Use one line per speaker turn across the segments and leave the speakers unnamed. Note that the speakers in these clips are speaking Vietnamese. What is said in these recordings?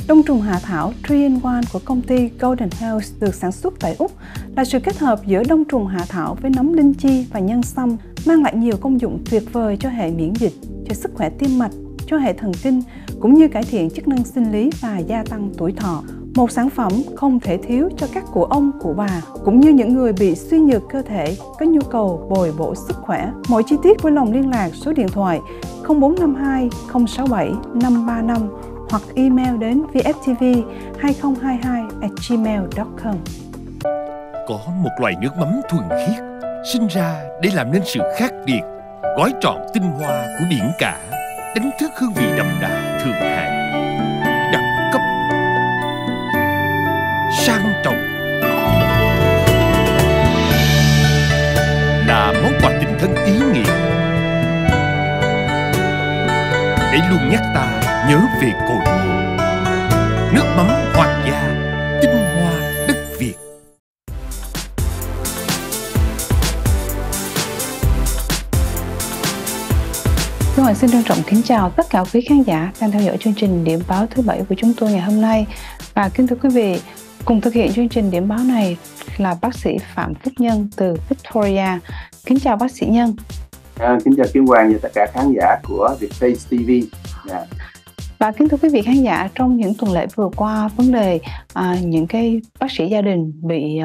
Đông trùng hạ thảo 3-in-1 của công ty Golden Health được sản xuất tại Úc là sự kết hợp giữa đông trùng hạ thảo với nấm linh chi và nhân sâm, mang lại nhiều công dụng tuyệt vời cho hệ miễn dịch, cho sức khỏe tim mạch, cho hệ thần kinh, cũng như cải thiện chức năng sinh lý và gia tăng tuổi thọ. Một sản phẩm không thể thiếu cho các cụ ông, cụ bà, cũng như những người bị suy nhược cơ thể có nhu cầu bồi bổ sức khỏe. Mọi chi tiết vui lòng liên lạc số điện thoại 0452 067 535 hoặc email đến vftv2022@gmail.com.
Có một loại nước mắm thuần khiết sinh ra để làm nên sự khác biệt, gói trọn tinh hoa của biển cả, đánh thức hương vị đậm đà thượng hạng, đẳng cấp, sang trọng, là món quà tình thân ý nghĩa để luôn nhắc ta nhớ về cội nguồn. Nước mắm Hoàng gia, tinh hoa đất Việt.
Tôi xin trân trọng kính chào tất cả quý khán giả đang theo dõi chương trình Điểm báo thứ Bảy của chúng tôi ngày hôm nay. Và kính thưa quý vị, cùng thực hiện chương trình Điểm báo này là bác sĩ Phạm Phúc Nhân từ Victoria. Kính chào bác sĩ Nhân.
Kính chào Kim Hoàng và tất cả khán giả của Vietface TV.
Và kính thưa quý vị khán giả, trong những tuần lễ vừa qua, vấn đề những cái bác sĩ gia đình bị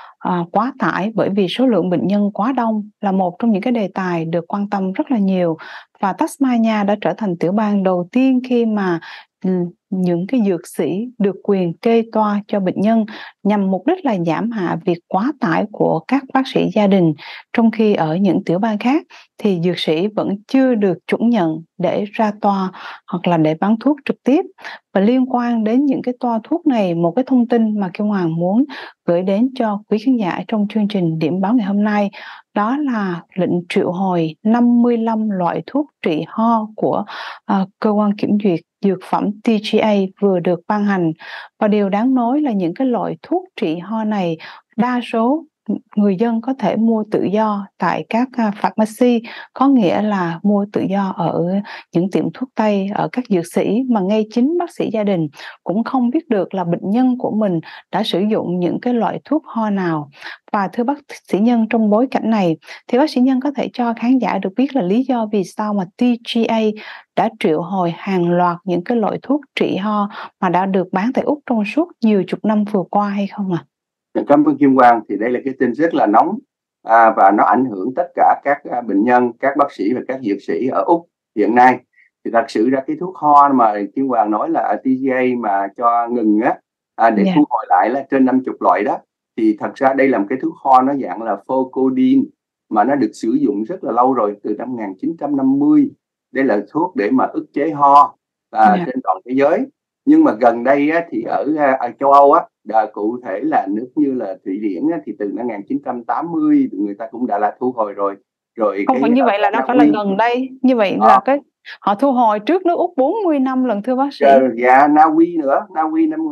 quá tải bởi vì số lượng bệnh nhân quá đông là một trong những cái đề tài được quan tâm rất là nhiều. Và Tasmania đã trở thành tiểu bang đầu tiên khi mà những cái dược sĩ được quyền kê toa cho bệnh nhân nhằm mục đích là giảm hạ việc quá tải của các bác sĩ gia đình, trong khi ở những tiểu bang khác thì dược sĩ vẫn chưa được chuẩn nhận để ra toa hoặc là để bán thuốc trực tiếp. Và liên quan đến những cái toa thuốc này, một cái thông tin mà Kim Hoàng muốn gửi đến cho quý khán giả trong chương trình Điểm báo ngày hôm nay, đó là lệnh triệu hồi 55 loại thuốc trị ho của cơ quan kiểm duyệt dược phẩm TGA vừa được ban hành. Và điều đáng nói là những cái loại thuốc trị ho này đa số người dân có thể mua tự do tại các pharmacy, có nghĩa là mua tự do ở những tiệm thuốc tây, ở các dược sĩ, mà ngay chính bác sĩ gia đình cũng không biết được là bệnh nhân của mình đã sử dụng những cái loại thuốc ho nào. Và thưa bác sĩ Nhân, trong bối cảnh này thì bác sĩ Nhân có thể cho khán giả được biết là lý do vì sao mà TGA đã triệu hồi hàng loạt những cái loại thuốc trị ho mà đã được bán tại Úc trong suốt nhiều chục năm vừa qua hay không ạ?
Cảm ơn Kim Quang. Thì đây là cái tin rất là nóng và nó ảnh hưởng tất cả các bệnh nhân, các bác sĩ và các dược sĩ ở Úc hiện nay. Thì thật sự ra cái thuốc ho mà Kim Quang nói là TGA mà cho ngừng để thu hồi lại là trên 50 loại đó, thì thật ra đây là một cái thuốc ho nó dạng là Focodine mà nó được sử dụng rất là lâu rồi, từ năm 1950. Đây là thuốc để mà ức chế ho trên toàn thế giới. Nhưng mà gần đây thì ở châu Âu cụ thể là nước như là Thụy Điển thì từ năm 1980 người ta cũng đã là thu hồi rồi.
Không phải như vậy là nó phải là gần đây, như vậy là cái họ thu hồi trước nước Úc 40 năm lần thưa bác sĩ.
Dạ, Na Uy nữa, Na Uy năm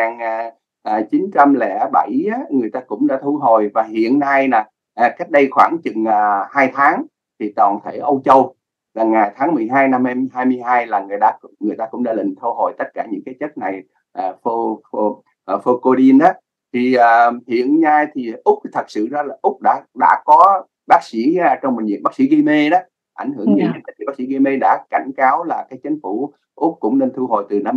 1907 người ta cũng đã thu hồi, và hiện nay cách đây khoảng chừng 2 tháng thì toàn thể Âu Châu là ngày tháng 12 năm 2022 là người ta cũng đã lệnh thu hồi tất cả những cái chất này, Focodine đó. Thì hiện nay thì Úc thật sự ra là Úc đã có bác sĩ trong bệnh viện, bác sĩ gây mê đó ảnh hưởng nhiều. Thì bác sĩ gây mê đã cảnh cáo là cái chính phủ Úc cũng nên thu hồi từ năm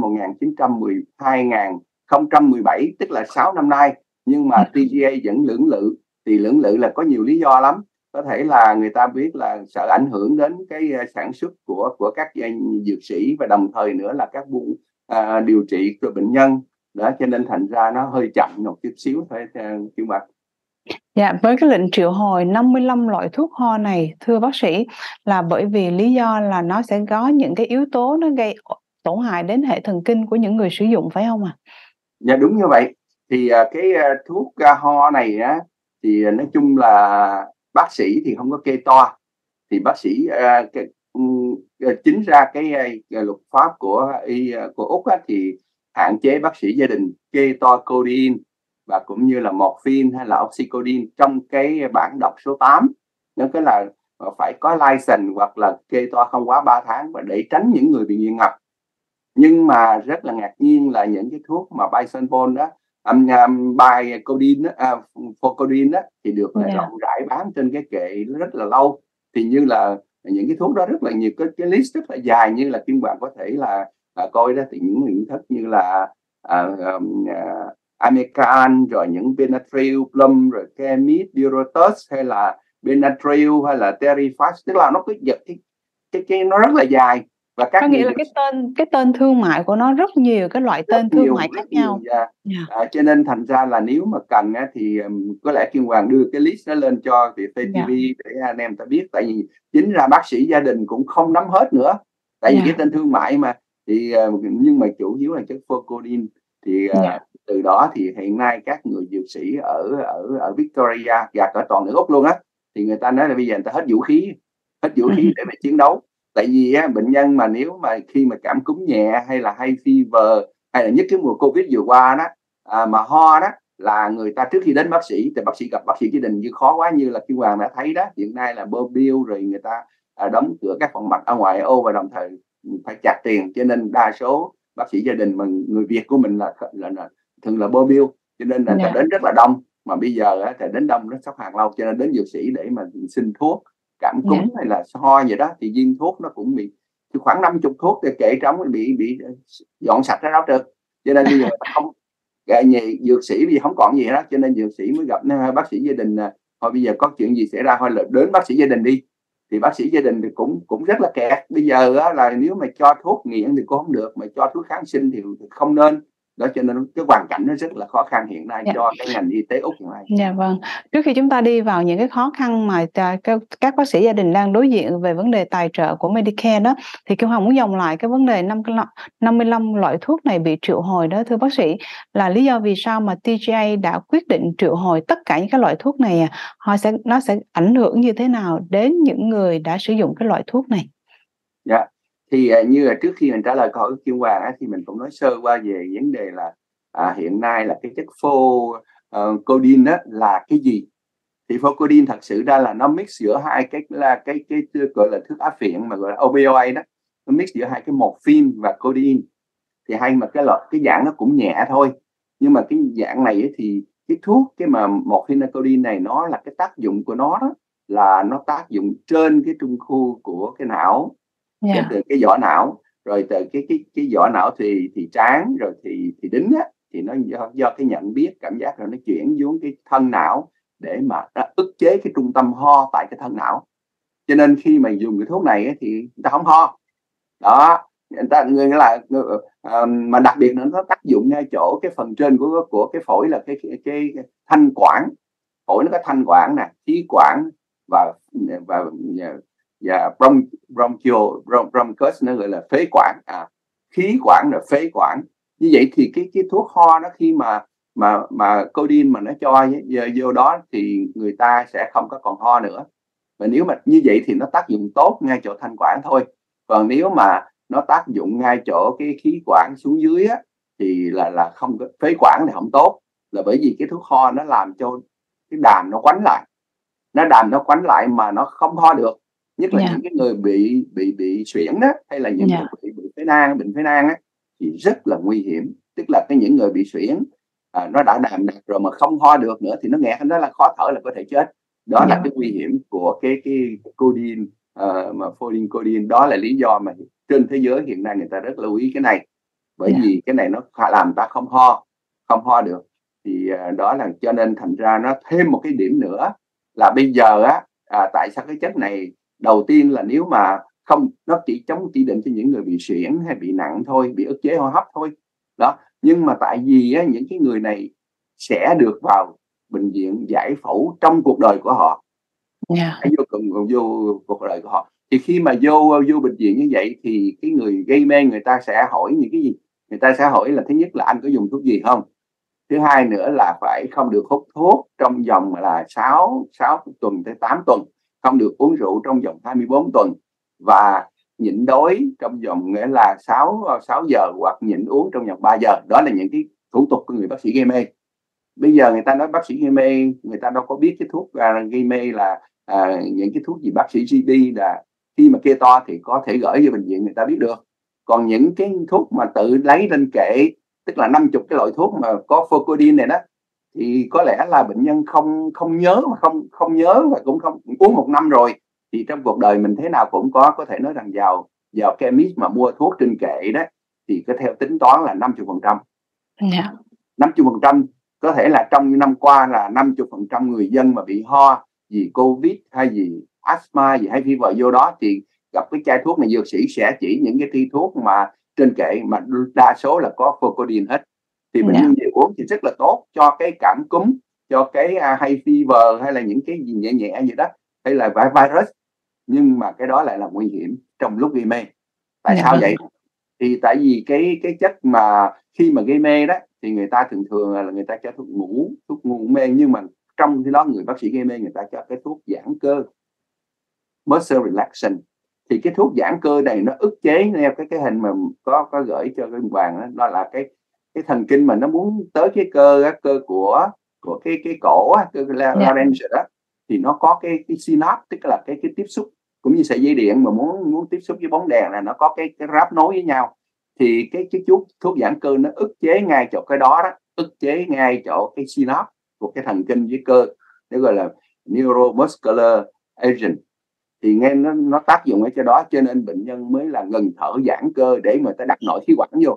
2017, tức là 6 năm nay. Nhưng mà TGA vẫn lưỡng lự. Thì lưỡng lự là có nhiều lý do lắm. Có thể là người ta biết là sợ ảnh hưởng đến cái sản xuất của các dược sĩ, và đồng thời nữa là các buôn điều trị cho bệnh nhân đó, cho nên thành ra nó hơi chậm một chút xíu thôi Kim Bạch.
Dạ, với cái lệnh triệu hồi 55 loại thuốc ho này thưa bác sĩ, là bởi vì lý do là nó sẽ có những cái yếu tố nó gây tổn hại đến hệ thần kinh của những người sử dụng, phải không ạ?
Dạ đúng như vậy. Thì cái thuốc ho này thì nói chung là bác sĩ thì không có kê toa. Thì bác sĩ chính ra cái luật pháp của Úc thì hạn chế bác sĩ gia đình kê toa codeine và cũng như là morphine hay là oxycodone trong cái bản đọc số 8. Nó cái là phải có license hoặc là kê toa không quá 3 tháng, và để tránh những người bị nghiện ngập. Nhưng mà rất là ngạc nhiên là những cái thuốc mà Bisanpol đó, Bicodin đó, Forcodin đó, thì được rộng rãi bán trên cái kệ rất là lâu. Thì như là những cái thuốc đó rất là nhiều, cái list rất là dài, như là Kim Hoàng có thể là coi đó, thì những hình thức như là Amecan, rồi những Benadryl, Plum, rồi Kemit, Dirotus, hay là Benadryl, hay là Terifast, tức là nó cứ giật cái nó rất là dài. Và các
có nghĩa là cái tên thương mại của nó rất nhiều cái loại tên thương mại khác nhau.
Cho nên thành ra là nếu mà cần thì có lẽ Kim Hoàng đưa cái list nó lên cho Viettel TV để anh em ta biết, tại vì chính ra bác sĩ gia đình cũng không nắm hết nữa, tại vì cái tên thương mại mà, thì nhưng mà chủ yếu là chất Forcodin. Thì từ đó thì hiện nay các người dược sĩ ở Victoria và cả toàn nước Úc luôn á, thì người ta nói là bây giờ người ta hết vũ khí để mà chiến đấu. Tại vì bệnh nhân mà nếu mà khi mà cảm cúm nhẹ hay là hay fever, hay là nhất cái mùa Covid vừa qua đó, mà ho đó, là người ta trước khi đến bác sĩ thì bác sĩ gặp bác sĩ gia đình như khó quá, như là Kim Hoàng đã thấy đó, hiện nay là bơm bill, rồi người ta đóng cửa các phòng mạch ở ngoại ô và đồng thời phải trả tiền, cho nên đa số bác sĩ gia đình mà người Việt của mình là thường là bơm bill, cho nên là đến rất là đông. Mà bây giờ thì đến đông nó sắp hàng lâu, cho nên đến dược sĩ để mà xin thuốc cảm cúm hay là ho vậy đó, thì viên thuốc nó cũng bị khoảng 50 thuốc để kệ trống bị dọn sạch ra đó trơn. Cho nên bây giờ không dược sĩ bây giờ không còn gì hết, cho nên dược sĩ mới gặp bác sĩ gia đình thôi bây giờ có chuyện gì xảy ra thôi là đến bác sĩ gia đình đi. Thì bác sĩ gia đình thì cũng rất là kẹt. Bây giờ là nếu mà cho thuốc nghiện thì cũng không được, mà cho thuốc kháng sinh thì không nên đó, cho nên cái hoàn cảnh nó rất là khó khăn hiện nay cho cái ngành y tế Úc hiện nay.
Dạ vâng. Trước khi chúng ta đi vào những cái khó khăn mà các bác sĩ gia đình đang đối diện về vấn đề tài trợ của Medicare đó, thì Kim Hoàng muốn dòng lại cái vấn đề 55 loại thuốc này bị triệu hồi đó, thưa bác sĩ, là lý do vì sao mà TGA đã quyết định triệu hồi tất cả những cái loại thuốc này, nó sẽ ảnh hưởng như thế nào đến những người đã sử dụng cái loại thuốc này?
Dạ. Thì như là trước khi mình trả lời câu hỏi của Kim Hoàng thì mình cũng nói sơ qua về vấn đề là hiện nay là cái chất Forcodin đó là cái gì. Thì Forcodin thật sự ra là nó mix giữa hai cái gọi là thuốc áp phiện mà gọi là opioid đó, nó mix giữa hai cái morphine và codeine. Thì hay mà cái dạng nó cũng nhẹ thôi, nhưng mà cái dạng này thì cái thuốc mà morphine codeine này nó là cái tác dụng của nó đó, là nó tác dụng trên cái trung khu của cái não, từ cái vỏ não, rồi từ cái vỏ não thì trán, rồi thì đính á, thì nó do cái nhận biết cảm giác rồi nó chuyển xuống cái thân não để mà nó ức chế cái trung tâm ho tại cái thân não. Cho nên khi mà dùng cái thuốc này thì người ta không ho đó, người là mà đặc biệt nữa nó tác dụng ngay chỗ cái phần trên của cái phổi, là cái thanh quản. Phổi nó có thanh quản nè, khí quản và bronchus, nó gọi là phế quản, khí quản là phế quản. Như vậy thì cái thuốc ho nó khi mà codeine mà nó cho vô đó thì người ta sẽ không có còn ho nữa. Và nếu mà như vậy thì nó tác dụng tốt ngay chỗ thanh quản thôi. Còn nếu mà nó tác dụng ngay chỗ cái khí quản xuống dưới á, thì là không có, phế quản thì không tốt, là bởi vì cái thuốc ho nó làm cho cái đàm nó quánh lại mà nó không ho được. Nhất là những cái người bị suyễn đó, hay là những người bị bệnh phế nang á, thì rất là nguy hiểm. Tức là những người bị suyễn nó đã đàm đặc rồi mà không ho được nữa thì nó nghẹt, nó là khó thở, là có thể chết. Đó là cái nguy hiểm của cái codeine, mà codeine. Đó là lý do mà trên thế giới hiện nay người ta rất lưu ý cái này, bởi vì cái này nó làm ta không ho được. Thì đó là cho nên thành ra nó thêm một cái điểm nữa là bây giờ tại sao cái chất này đầu tiên là nếu mà không, nó chỉ định cho những người bị suyễn hay bị nặng thôi, bị ức chế hô hấp thôi đó. Nhưng mà tại vì những cái người này sẽ được vào bệnh viện giải phẫu trong cuộc đời của họ, vô cuộc đời của họ. Thì khi mà vô bệnh viện như vậy thì cái người gây mê người ta sẽ hỏi những cái gì? Người ta sẽ hỏi là thứ nhất là anh có dùng thuốc gì không? Thứ hai nữa là phải không được hút thuốc trong vòng là 6 tuần tới 8 tuần, không được uống rượu trong vòng 24 tuần, và nhịn đói trong vòng nghĩa là 6 giờ, hoặc nhịn uống trong vòng 3 giờ. Đó là những cái thủ tục của người bác sĩ gây mê. Bây giờ người ta nói bác sĩ gây mê, người ta đâu có biết cái thuốc gây mê là những cái thuốc gì. Bác sĩ GP là khi mà kê to thì có thể gửi về bệnh viện người ta biết được. Còn những cái thuốc mà tự lấy lên kệ, tức là 50 cái loại thuốc mà có Focodin này đó, thì có lẽ là bệnh nhân không nhớ và cũng không uống 1 năm rồi, thì trong cuộc đời mình thế nào cũng có thể nói rằng vào chemist mà mua thuốc trên kệ đó thì có theo tính toán là 50%. 50% có thể là trong năm qua là 50% người dân mà bị ho vì Covid hay vì asthma gì hay fever vô đó thì gặp cái chai thuốc này, dược sĩ sẽ chỉ những cái thi thuốc mà trên kệ mà đa số là có Focodin hết, thì bệnh nhân về uống thì rất là tốt cho cái cảm cúm, cho cái hay fever hay là những cái gì nhẹ nhẹ gì đó, hay là virus, nhưng mà cái đó lại là nguy hiểm trong lúc gây mê. Tại sao vậy? Thì tại vì cái chất mà khi mà gây mê đó thì người ta thường là người ta cho thuốc ngủ mê, nhưng mà trong khi đó người bác sĩ gây mê người ta cho cái thuốc giãn cơ, muscle relaxation. Thì cái thuốc giãn cơ này nó ức chế theo cái hình mà có gửi cho cái Hoàng đó là cái thần kinh mà nó muốn tới cái cơ của cái cổ cơ larynx đó, thì nó có cái synapse, tức là cái tiếp xúc, cũng như sợi dây điện mà muốn tiếp xúc với bóng đèn là nó có cái ráp nối với nhau, thì cái thuốc giãn cơ nó ức chế ngay chỗ cái đó, ức chế ngay chỗ cái synapse của cái thần kinh với cơ, nó gọi là neuromuscular agent, thì nghe nó tác dụng ở chỗ đó, cho nên bệnh nhân mới là ngừng thở giãn cơ để mà ta đặt nội khí quản vô.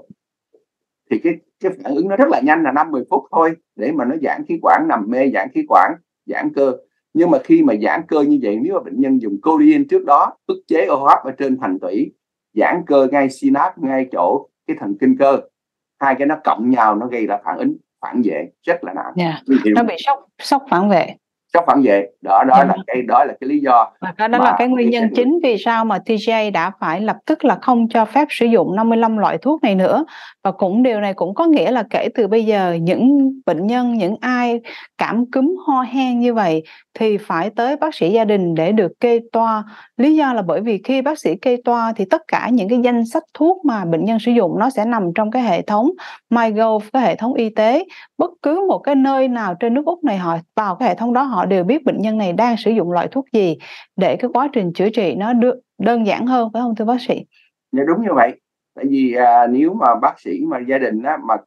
Thì cái phản ứng nó rất là nhanh, là 5-10 phút thôi để mà nó giãn khí quản, nằm mê giãn khí quản, giãn cơ. Nhưng mà khi mà giãn cơ như vậy, nếu mà bệnh nhân dùng codeine trước đó ức chế hô hấp ở trên thành tủy, giãn cơ ngay synapse, ngay chỗ cái thần kinh cơ, hai cái nó cộng nhau nó gây ra phản ứng phản vệ rất là nặng.
Nó bị sốc phản vệ.
Sốc phản vệ, đó là cái lý do.
Và đó là cái nguyên nhân chính vì sao mà TGA đã phải lập tức là không cho phép sử dụng 55 loại thuốc này nữa. Và điều này cũng có nghĩa là kể từ bây giờ những bệnh nhân, những ai cảm cúm ho hen như vậy thì phải tới bác sĩ gia đình để được kê toa. Lý do là bởi vì khi bác sĩ kê toa thì tất cả những cái danh sách thuốc mà bệnh nhân sử dụng nó sẽ nằm trong cái hệ thống MyGo, cái hệ thống y tế. Bất cứ một cái nơi nào trên nước Úc này họ vào cái hệ thống đó, họ đều biết bệnh nhân này đang sử dụng loại thuốc gì để cái quá trình chữa trị nó đơn giản hơn, phải không thưa bác sĩ?
Dạ đúng như vậy. Tại vì nếu mà bác sĩ mà gia đình á, mà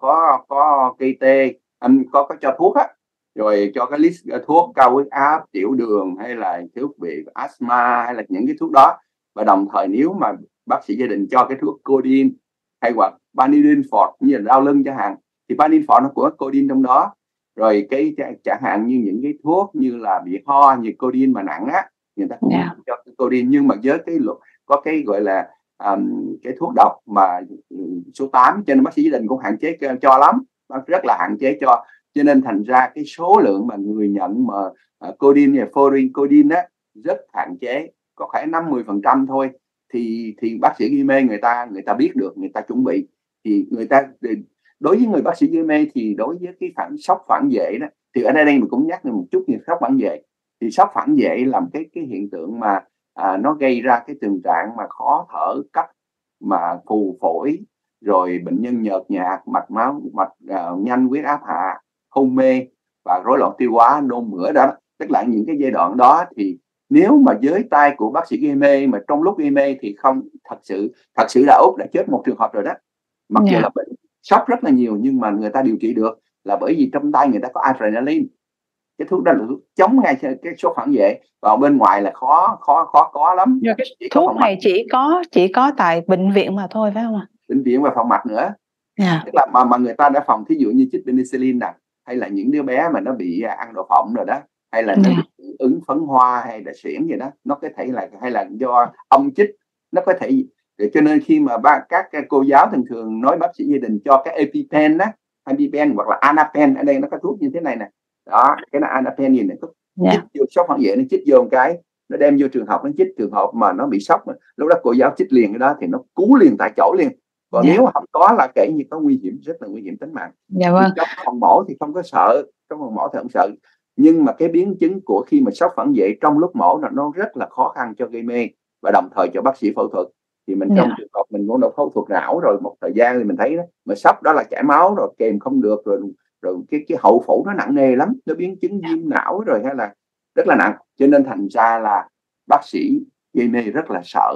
có cây tê, có cho thuốc á, rồi cho cái list thuốc cao huyết áp, tiểu đường hay là thuốc bị asthma hay là những cái thuốc đó, và đồng thời nếu mà bác sĩ gia đình cho cái thuốc codeine hay hoặc Panadol như là đau lưng chẳng hạn, thì Panadol nó của codeine trong đó, rồi cái chẳng hạn như những cái thuốc như là bị ho như codeine mà nặng á, người ta cũng cho codeine, nhưng mà với cái luật có cái gọi là cái thuốc độc mà số 8, cho nên bác sĩ gia đình cũng hạn chế cho lắm, rất là hạn chế cho nên thành ra cái số lượng mà người nhận mà codeine và foreign codeine á rất hạn chế, có phải 5-10% thôi, thì bác sĩ gây mê người ta biết được, người ta chuẩn bị, thì người ta đối với người bác sĩ gây mê thì đối với cái sốc phản vệ đó, thì ở đây mình cũng nhắc một chút về sốc phản vệ. Thì sốc phản vệ là cái hiện tượng mà nó gây ra cái tình trạng mà khó thở cấp, mà phù phổi, rồi bệnh nhân nhợt nhạt, mạch máu nhanh, huyết áp hạ, hôn mê và rối loạn tiêu hóa, nôn mửa đó. Tức là những cái giai đoạn đó thì nếu mà dưới tay của bác sĩ gây mê mà trong lúc gây mê thì không thật sự là Úc đã chết một trường hợp rồi đó. Mặc dù là bệnh sốc rất là nhiều nhưng mà người ta điều trị được là bởi vì trong tay người ta có adrenaline. Cái thuốc đó là thuốc chống ngay cái số phản vệ, và bên ngoài là khó có lắm.
Cái thuốc này chỉ có tại bệnh viện mà thôi, phải không ạ?
Bệnh viện và phòng mạch nữa. Tức là mà người ta đã phòng, thí dụ như chích penicillin nè, hay là những đứa bé mà nó bị ăn đậu phộng rồi đó, hay là nó bị ứng phấn hoa hay là suyễn gì đó, nó có thể là hay là do ong chích, nó có thể. Cho nên khi mà các cô giáo thường nói bác sĩ gia đình cho cái EpiPen á, EpiPen hoặc là Anapen, ở đây nó có thuốc như thế này nè, đó, cái là Anapen gì này, chích vô sốc phản vệ, nó chích vô một cái, nó đem vô trường học, nó chích trường hợp mà nó bị sốc, lúc đó cô giáo chích liền cái đó thì nó cứu liền tại chỗ liền. Còn nếu mà không có là kể như có nguy hiểm, rất là nguy hiểm tính mạng. Trong phòng mổ thì không có sợ, trong phòng mổ thì không sợ, nhưng mà cái biến chứng của khi mà sốc phản vệ trong lúc mổ là nó rất là khó khăn cho gây mê và đồng thời cho bác sĩ phẫu thuật. Thì mình trong trường hợp mình cũng đã phẫu thuật não rồi một thời gian thì mình thấy đó, mà sốc đó là chảy máu rồi kèm không được, rồi cái hậu phẫu nó nặng nề lắm, nó biến chứng viêm não rồi hay là rất là nặng, cho nên thành ra là bác sĩ gây mê rất là sợ.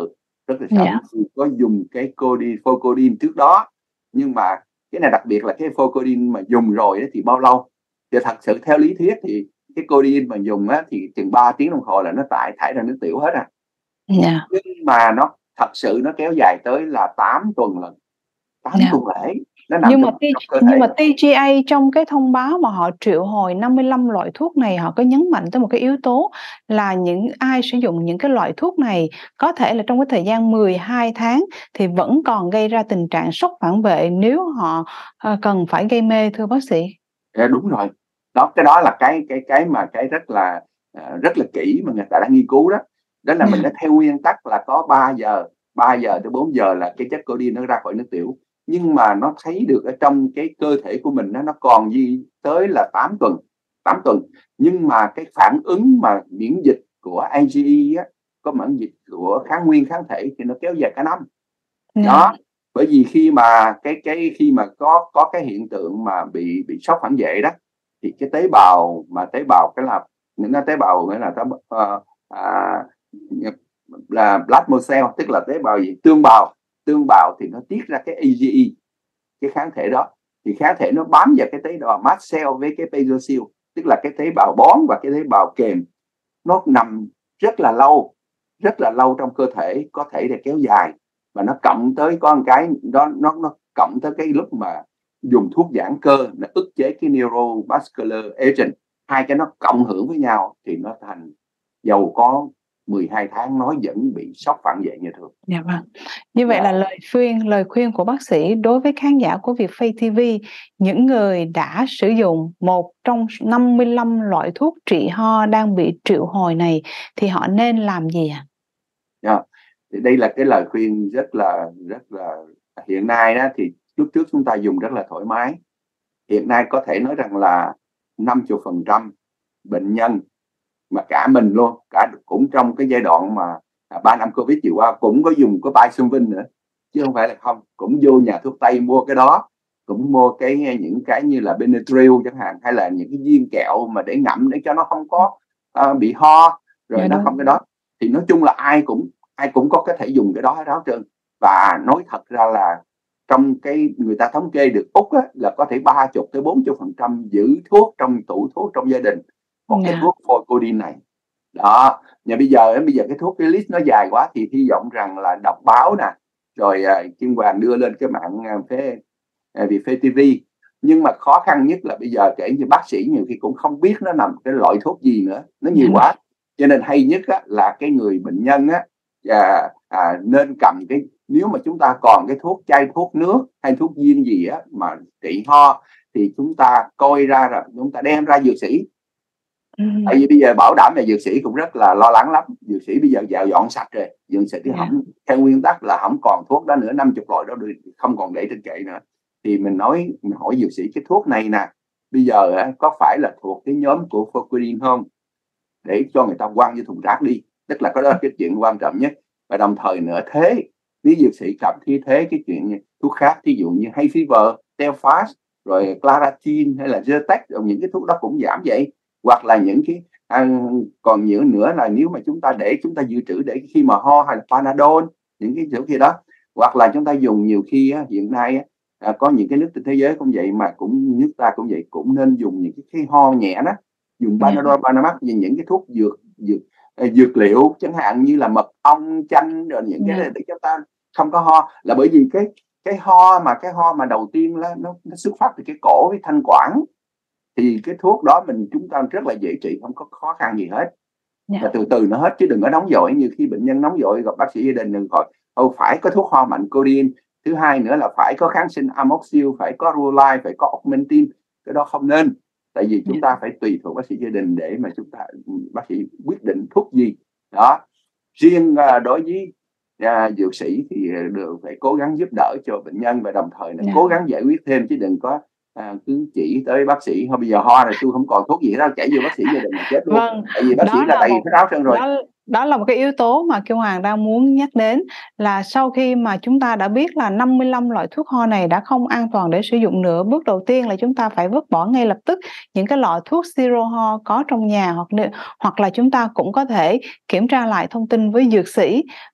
rất là sợ. Có dùng cái phôi codeine trước đó, nhưng mà cái này đặc biệt là cái phôi codeine mà dùng rồi thì bao lâu? Thì thật sự theo lý thuyết thì cái codeine mà dùng thì chừng 3 tiếng đồng hồ là nó thải ra nước tiểu hết à. Nhưng mà nó thật sự nó kéo dài tới là 8 tuần lần, 8 tuần lễ. Nó nằm trong cơ thể.
Nhưng mà TGA trong cái thông báo mà họ triệu hồi 55 loại thuốc này, họ có nhấn mạnh tới một cái yếu tố là những ai sử dụng những cái loại thuốc này có thể là trong cái thời gian 12 tháng thì vẫn còn gây ra tình trạng sốc phản vệ nếu họ cần phải gây mê, thưa bác sĩ.
Đúng rồi. Cái đó là cái rất là kỹ mà người ta đã nghiên cứu đó. Đó là mình đã theo nguyên tắc là có 3 giờ tới 4 giờ là cái chất codeine nó ra khỏi nước tiểu. Nhưng mà nó thấy được ở trong cái cơ thể của mình nó còn tới là 8 tuần. Nhưng mà cái phản ứng mà miễn dịch của IgE có miễn dịch của kháng nguyên kháng thể thì nó kéo dài cả năm. Đó, bởi vì khi mà khi mà có cái hiện tượng mà bị sốc phản vệ đó, thì cái tế bào cái là những tế bào nghĩa là plasma cell, tức là tế bào tương bào thì nó tiết ra cái IgE, cái kháng thể đó. Thì kháng thể nó bám vào cái tế bào mast cell với cái basophil, tức là cái tế bào bón và cái tế bào kềm, nó nằm rất là lâu trong cơ thể, có thể là kéo dài. Và nó cộng tới có một cái đó, nó cộng tới cái lúc mà dùng thuốc giãn cơ, nó ức chế cái neurovascular agent, hai cái nó cộng hưởng với nhau thì nó thành dầu có 12 tháng nó vẫn bị sốc phản vệ như thường.
Dạ vâng. Như vậy là lời khuyên của bác sĩ đối với khán giả của Việt Phay TV, những người đã sử dụng một trong 55 loại thuốc trị ho đang bị triệu hồi này thì họ nên làm gì ạ?
Thì đây là cái lời khuyên rất là hiện nay đó, thì lúc trước chúng ta dùng rất là thoải mái. Hiện nay có thể nói rằng là 50% bệnh nhân mà cả mình luôn, cũng trong cái giai đoạn mà 3 năm Covid vừa qua cũng có dùng cái Bisulfin nữa, chứ không phải là không. Cũng vô nhà thuốc Tây mua cái đó, cũng mua những cái như là Benadryl chẳng hạn, hay là những cái viên kẹo mà để ngậm để cho nó không có bị ho, rồi nó không cái đó. Thì nói chung là ai cũng có thể dùng cái đó hết đó trơn. Và nói thật ra là trong cái người ta thống kê được Úc là có thể 30 tới 40% giữ thuốc trong tủ thuốc trong gia đình một cái thuốc phôi codeine này đó. Nhưng bây giờ cái thuốc cái list nó dài quá, thì hy vọng rằng là đọc báo nè, rồi Kim Hoàng đưa lên cái mạng Việt Phay TV. Nhưng mà khó khăn nhất là bây giờ kể như bác sĩ nhiều khi cũng không biết nó nằm cái loại thuốc gì nữa, nó nhiều quá. Cho nên hay nhất là cái người bệnh nhân nên cầm nếu mà chúng ta còn cái thuốc chai thuốc nước hay thuốc viên gì mà trị ho, thì chúng ta coi ra rồi chúng ta đem ra dược sĩ. Tại vì bây giờ bảo đảm là dược sĩ cũng rất là lo lắng lắm. Dược sĩ bây giờ dọn sạch rồi, dược sĩ không, theo nguyên tắc là không còn thuốc đó nữa, 50 loại đó không còn để trên kệ nữa. Thì mình hỏi dược sĩ cái thuốc này nè, bây giờ có phải là thuộc cái nhóm của phôi codeine không, để cho người ta quăng vô thùng rác đi. Tức là đó là cái chuyện quan trọng nhất. Và đồng thời nữa, nếu dược sĩ cảm thấy cái chuyện thuốc khác, ví dụ như hay fever, Telfast, rồi Claritin hay là Zyrtec, rồi những cái thuốc đó cũng giảm vậy. Hoặc là những cái còn nhiều nữa là nếu mà chúng ta dự trữ để khi mà ho, hay là Panadol, những cái kiểu kia đó. Hoặc là chúng ta dùng nhiều khi hiện nay có những cái nước trên thế giới cũng vậy, mà nước ta cũng vậy, cũng nên dùng những cái ho nhẹ đó, dùng Panadol, Panamax, những cái thuốc dược liệu chẳng hạn như là mật ong, chanh, rồi những cái để cho ta không có ho. Là bởi vì cái ho mà đầu tiên là nó xuất phát từ cái cổ với thanh quản, thì cái thuốc đó chúng ta rất là dễ trị, không có khó khăn gì hết. Và từ từ nó hết, chứ đừng có nóng vội. Như khi bệnh nhân nóng vội gặp bác sĩ gia đình đừng gọi phải có thuốc ho mạnh codeine. Thứ hai nữa là phải có kháng sinh amoxil, phải có Rulide, phải có Augmentin. Cái đó không nên. Tại vì chúng ta phải tùy thuộc bác sĩ gia đình để mà bác sĩ quyết định thuốc gì đó. Riêng đối với dược sĩ thì phải cố gắng giúp đỡ cho bệnh nhân, và đồng thời là cố gắng giải quyết thêm, chứ đừng có cứ chỉ tới bác sĩ bây giờ ho rồi tôi không còn thuốc gì đó, chạy vô bác sĩ gia đình là chết luôn. Tại vì bác sĩ là đầy cái áo trơn rồi.
Đó là một cái yếu tố mà Kim Hoàng đang muốn nhắc đến, là sau khi mà chúng ta đã biết là 55 loại thuốc ho này đã không an toàn để sử dụng nữa, bước đầu tiên là chúng ta phải vứt bỏ ngay lập tức những cái lọ thuốc siro ho có trong nhà, hoặc là chúng ta cũng có thể kiểm tra lại thông tin với dược sĩ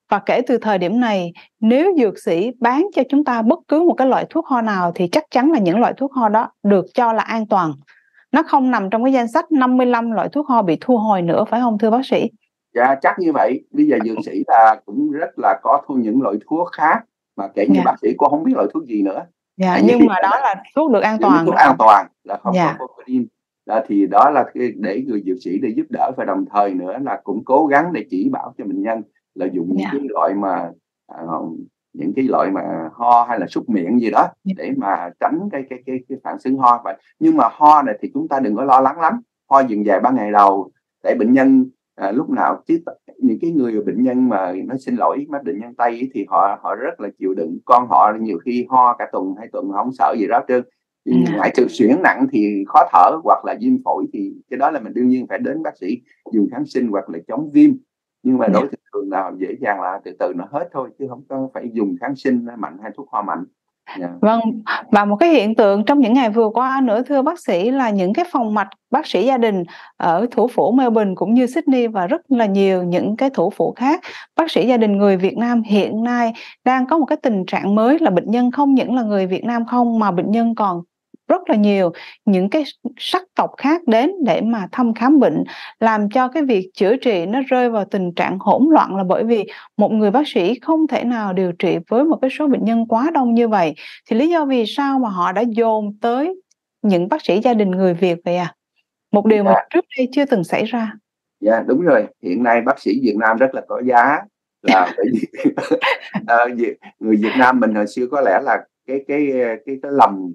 Và kể từ thời điểm này, nếu dược sĩ bán cho chúng ta bất cứ một cái loại thuốc ho nào thì chắc chắn là những loại thuốc ho đó được cho là an toàn. Nó không nằm trong cái danh sách 55 loại thuốc ho bị thu hồi nữa, phải không thưa bác sĩ?
Dạ chắc như vậy. Bây giờ dược sĩ là cũng rất là có thu những loại thuốc khác mà kể như bác sĩ cũng không biết loại thuốc gì nữa.
Dạ, nhưng mà đó là thuốc được an toàn.
Thuốc an toàn là không có cocaine. Thì đó là để người dược sĩ để giúp đỡ, và đồng thời nữa là cũng cố gắng để chỉ bảo cho bệnh nhân là dùng những cái loại mà những cái loại mà ho hay là súc miệng gì đó để mà tránh cái phản xứng ho. Nhưng mà ho này thì chúng ta đừng có lo lắng lắm. Ho dừng dài 3 ngày đầu để bệnh nhân lúc nào chứ những cái người bệnh nhân mà nó xin lỗi mấy bệnh nhân Tây ấy, thì họ rất là chịu đựng. Con họ nhiều khi ho cả tuần 2 tuần không sợ gì đó trơn. Ngoại trừ suyễn nặng thì khó thở hoặc là viêm phổi thì cái đó là mình đương nhiên phải đến bác sĩ dùng kháng sinh hoặc là chống viêm. Nhưng mà đối thường là dễ dàng là từ từ nó hết thôi, chứ không có phải dùng kháng sinh mạnh hay thuốc ho mạnh.
Vâng, và một cái hiện tượng trong những ngày vừa qua nữa thưa bác sĩ là những cái phòng mạch bác sĩ gia đình ở thủ phủ Melbourne cũng như Sydney và rất là nhiều những cái thủ phủ khác, bác sĩ gia đình người Việt Nam hiện nay đang có một cái tình trạng mới là bệnh nhân không những là người Việt Nam không, mà bệnh nhân còn rất là nhiều những cái sắc tộc khác đến để mà thăm khám bệnh, làm cho cái việc chữa trị nó rơi vào tình trạng hỗn loạn, là bởi vì một người bác sĩ không thể nào điều trị với một cái số bệnh nhân quá đông như vậy. Thì lý do vì sao mà họ đã dồn tới những bác sĩ gia đình người Việt vậy à? Một điều mà trước đây chưa từng xảy ra.
Dạ đúng rồi, hiện nay bác sĩ Việt Nam rất là có giá, là bởi vì người Việt Nam mình hồi xưa có lẽ là cái lòng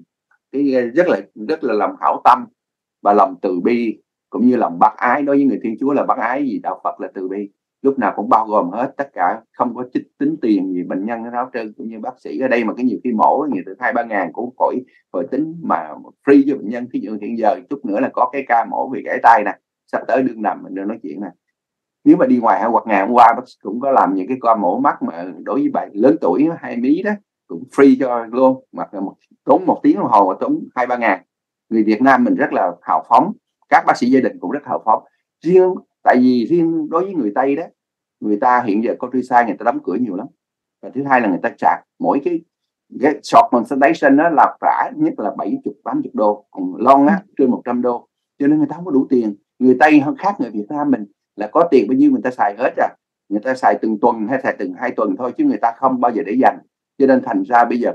rất là lòng hảo tâm và lòng từ bi, cũng như lòng bác ái. Đối với người Thiên Chúa là bác ái, gì đạo Phật là từ bi, lúc nào cũng bao gồm hết tất cả, không có tính tiền gì bệnh nhân nó trơn. Cũng như bác sĩ ở đây mà cái nhiều khi mổ nhiều từ 2-3 ngàn cũng khỏi tính mà free cho bệnh nhân. Ví dụ hiện giờ chút nữa là có cái ca mổ vì gãy tay nè, sắp tới đương nằm mình đang nói chuyện nè. Nếu mà đi ngoài hoặc ngày hôm qua bác cũng có làm những cái ca mổ mắt mà đối với bạn lớn tuổi 2 mí đó cũng free cho luôn, mà tốn 1 tiếng đồng hồ mà tốn 2-3 ngàn. Người Việt Nam mình rất là hào phóng, các bác sĩ gia đình cũng rất hào phóng. Tại vì riêng đối với người Tây đó, người ta hiện giờ countryside người ta đóng cửa nhiều lắm, và thứ hai là người ta charge mỗi cái short consultation đó là trả nhất là 70-80 đô, còn long á trên 100 đô, cho nên người ta không có đủ tiền. Người Tây hơn khác người Việt Nam mình là có tiền bao nhiêu người ta xài hết à, người ta xài từng tuần hay xài từng 2 tuần thôi, chứ người ta không bao giờ để dành. Cho nên thành ra bây giờ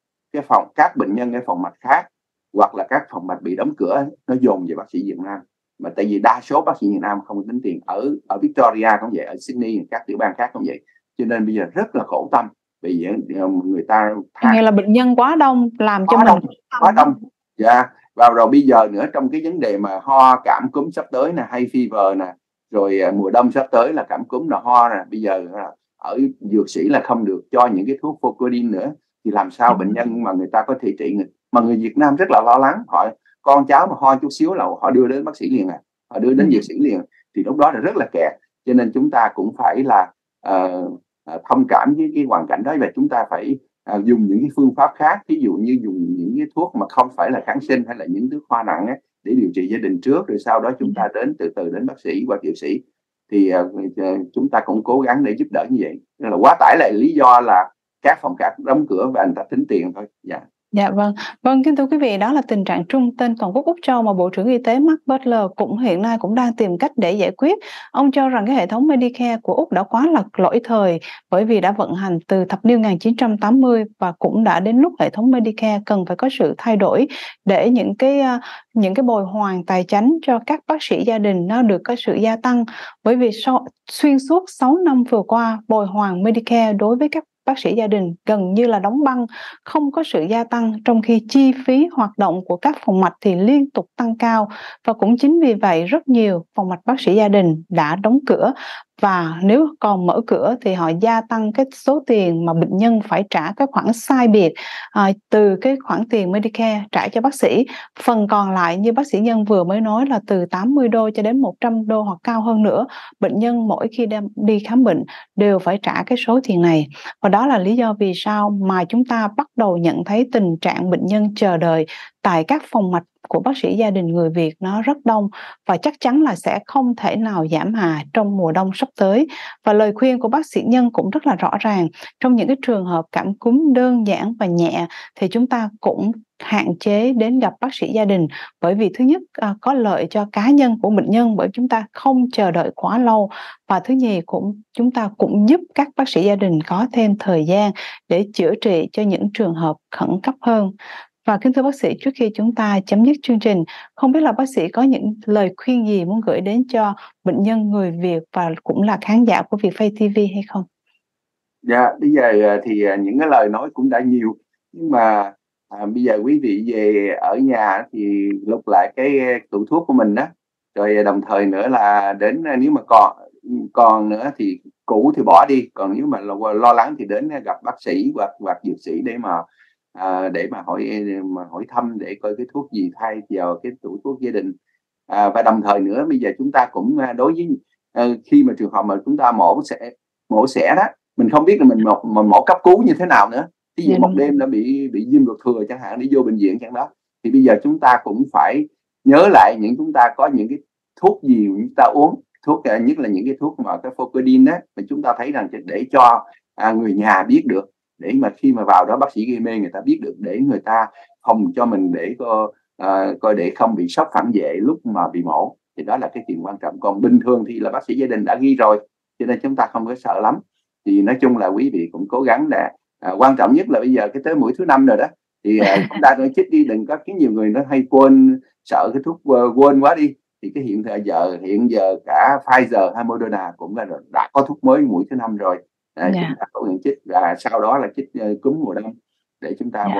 các bệnh nhân cái phòng mạch khác hoặc là các phòng mạch bị đóng cửa nó dồn về bác sĩ Việt Nam. Mà tại vì đa số bác sĩ Việt Nam không tính tiền, ở Victoria cũng vậy, ở Sydney các tiểu bang khác cũng vậy, cho nên bây giờ rất là khổ tâm. Vì người ta
nghe là bệnh nhân quá đông làm cho mình
quá đông. Dạ. Và rồi bây giờ nữa trong cái vấn đề mà ho cảm cúm sắp tới nè, hay fever nè, rồi mùa đông sắp tới là cảm cúm là ho nè, bây giờ ở dược sĩ là không được cho những cái thuốc Focodin nữa, thì làm sao bệnh nhân mà người ta có thể trị. Mà người Việt Nam rất là lo lắng, họ con cháu mà ho chút xíu là họ đưa đến bác sĩ liền họ đưa đến dược sĩ liền, thì lúc đó là rất là kẹt. Cho nên chúng ta cũng phải là thông cảm với cái hoàn cảnh đó, và chúng ta phải dùng những cái phương pháp khác, ví dụ như dùng những cái thuốc mà không phải là kháng sinh hay là những thuốc ho nặng ấy, để điều trị gia đình trước, rồi sau đó chúng ta từ từ đến bác sĩ hoặc dược sĩ. Thì chúng ta cũng cố gắng để giúp đỡ như vậy. Nên là quá tải là lý do là các phòng khác đóng cửa và người ta tính tiền thôi.
Dạ vâng, kính thưa quý vị, đó là tình trạng trung tên toàn quốc Úc Châu mà Bộ trưởng Y tế Mark Butler hiện nay cũng đang tìm cách để giải quyết. Ông cho rằng cái hệ thống Medicare của Úc đã quá là lỗi thời, bởi vì đã vận hành từ thập niên 1980 và cũng đã đến lúc hệ thống Medicare cần phải có sự thay đổi để những cái bồi hoàn tài chánh cho các bác sĩ gia đình nó được có sự gia tăng. Bởi vì xuyên suốt 6 năm vừa qua, bồi hoàn Medicare đối với các bác sĩ gia đình gần như là đóng băng, không có sự gia tăng, trong khi chi phí hoạt động của các phòng mạch thì liên tục tăng cao. Và cũng chính vì vậy rất nhiều phòng mạch bác sĩ gia đình đã đóng cửa, và nếu còn mở cửa thì họ gia tăng cái số tiền mà bệnh nhân phải trả cái khoản sai biệt từ cái khoản tiền Medicare trả cho bác sĩ. Phần còn lại như bác sĩ Nhân vừa mới nói là từ 80 đô cho đến 100 đô hoặc cao hơn nữa. Bệnh nhân mỗi khi đi khám bệnh đều phải trả cái số tiền này. Và đó là lý do vì sao mà chúng ta bắt đầu nhận thấy tình trạng bệnh nhân chờ đợi tại các phòng mạch của bác sĩ gia đình người Việt nó rất đông và chắc chắn là sẽ không thể nào giảm hà trong mùa đông sắp tới. Và lời khuyên của bác sĩ Nhân cũng rất là rõ ràng. Trong những cái trường hợp cảm cúm đơn giản và nhẹ thì chúng ta cũng hạn chế đến gặp bác sĩ gia đình, bởi vì thứ nhất có lợi cho cá nhân của bệnh nhân bởi chúng ta không chờ đợi quá lâu, và thứ nhì chúng ta cũng giúp các bác sĩ gia đình có thêm thời gian để chữa trị cho những trường hợp khẩn cấp hơn. Và kính thưa bác sĩ, trước khi chúng ta chấm dứt chương trình, không biết là bác sĩ có những lời khuyên gì muốn gửi đến cho bệnh nhân người Việt và cũng là khán giả của Vietfay TV hay không?
Dạ, bây giờ thì những cái lời nói cũng đã nhiều, nhưng mà bây giờ quý vị về ở nhà thì lục lại cái tủ thuốc của mình đó, rồi đồng thời nữa là đến nếu mà còn nữa thì cũ thì bỏ đi, còn nếu mà lo lắng thì đến gặp bác sĩ hoặc dược sĩ để mà hỏi thăm để coi cái thuốc gì thay vào cái tủ thuốc gia đình. Và đồng thời nữa bây giờ chúng ta cũng đối với khi mà trường hợp mà chúng ta mổ xẻ đó, mình không biết là mình mổ cấp cứu như thế nào nữa. Ví dụ một đêm đã bị viêm ruột thừa chẳng hạn, đi vô bệnh viện chẳng đó, thì bây giờ chúng ta cũng phải nhớ lại chúng ta có những cái thuốc gì chúng ta uống, thuốc nhất là những cái thuốc mà cái Focodin đó, mà chúng ta thấy rằng để cho người nhà biết được, để mà khi mà vào đó bác sĩ gây mê người ta biết được, để người ta phòng cho mình, để coi để không bị sốc phản vệ lúc mà bị mổ. Thì đó là cái chuyện quan trọng. Còn bình thường thì là bác sĩ gia đình đã ghi rồi, cho nên chúng ta không có sợ lắm. Thì nói chung là quý vị cũng cố gắng là quan trọng nhất là bây giờ cái tới mũi thứ 5 rồi đó, thì chúng ta nói chích đi, đừng có cái nhiều người nó hay quên, sợ cái thuốc quên quá đi. Thì cái hiện giờ cả Pfizer hay Moderna cũng đã có thuốc mới mũi thứ 5 rồi. Chúng ta có nguyện chích, và sau đó là chích cúm mùa đông để chúng ta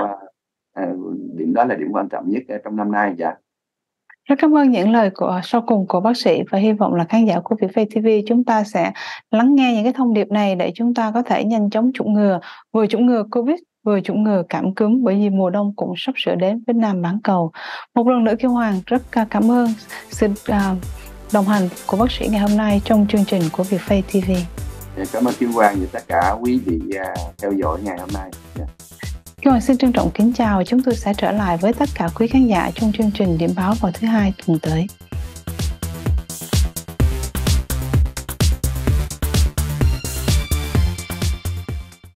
điểm đó là điểm quan trọng nhất trong năm nay. Dạ.
Rất cảm ơn những lời sau cùng của bác sĩ, và hy vọng là khán giả của Vietfay TV chúng ta sẽ lắng nghe những cái thông điệp này để chúng ta có thể nhanh chóng chủng ngừa, vừa chủng ngừa Covid, vừa chủng ngừa cảm cúm, bởi vì mùa đông cũng sắp sửa đến với Nam bán cầu. Một lần nữa Kim Hoàng rất cảm ơn sự đồng hành của bác sĩ ngày hôm nay trong chương trình của Vietfay TV.
Cảm ơn Kim Hoàng và tất cả quý vị theo dõi ngày hôm nay.
Kim Hoàng xin trân trọng kính chào. Chúng tôi sẽ trở lại với tất cả quý khán giả trong chương trình Điểm báo vào thứ Hai tuần tới.